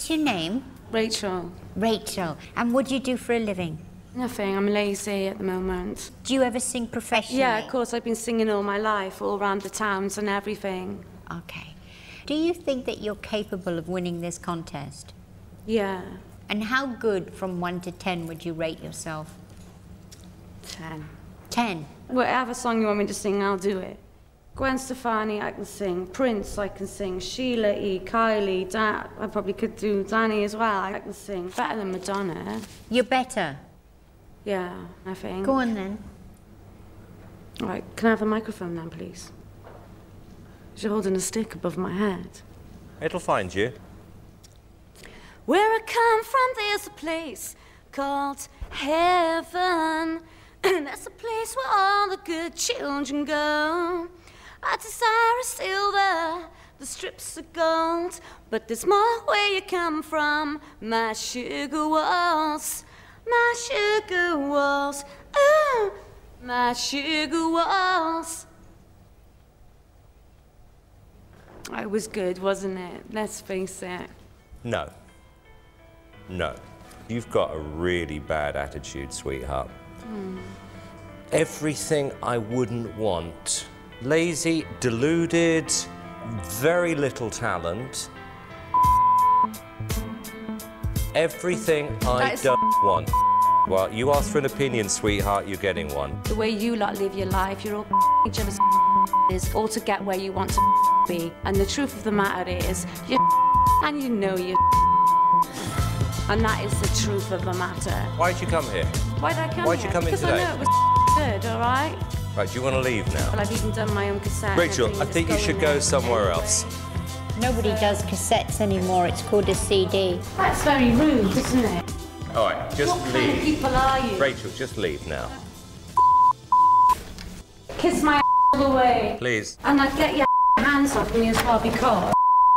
What's your name? Rachel. Rachel. And what do you do for a living? Nothing. I'm lazy at the moment. Do you ever sing professionally? Yeah, of course. I've been singing all my life, all around the towns and everything. Okay. Do you think that you're capable of winning this contest? Yeah. And how good, from 1 to 10, would you rate yourself? 10. 10? Whatever song you want me to sing, I'll do it. Gwen Stefani, I can sing. Prince, I can sing. Sheila E., Kylie, I probably could do Danny as well. I can sing. Better than Madonna. You're better? Yeah, I think. Go on then. All right, can I have the microphone then, please? You're holding a stick above my head. It'll find you. Where I come from, there's a place called heaven. That's a place where all the good children go. Our desire is silver, the strips of gold, but there's more where you come from, my sugar walls, my sugar walls, ooh, my sugar walls. It was good, wasn't it? Let's face it. No. No. You've got a really bad attitude, sweetheart. Everything I wouldn't want. Lazy, deluded, very little talent. Everything I don't want. Well, you asked for an opinion, sweetheart, you're getting one. The way you lot live your life, you're all each other's is all to get where you want to be. And the truth of the matter is, you're and you know you're and that is the truth of the matter. Why'd you come here? Why'd I come here? Why'd you come in because today? I know it was good, all right? Right, do you want to leave now? Well, I've even done my own cassette. Rachel, I think you should go somewhere else. Nobody does cassettes anymore. It's called a CD. That's very rude, isn't it? All right, just what leave. Kind of people are you? Rachel, just leave now. Kiss my away. Please. And I'd get your hands off me as well, because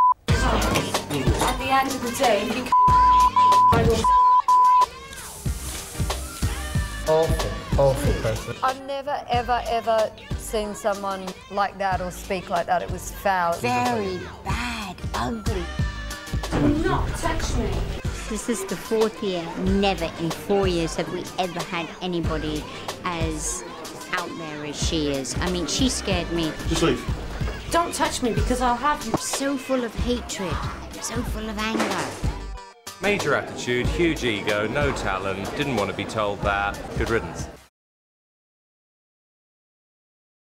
at the end of the day, you I will. Awful person. I've never, ever seen someone like that or speak like that. It was foul. Very bad, ugly. Do not touch me. This is the 4th year. Never in 4 years have we ever had anybody as out there as she is. I mean, she scared me. Just leave. Don't touch me because I'll have you. So full of hatred, so full of anger. Major attitude, huge ego, no talent, didn't want to be told that. Good riddance.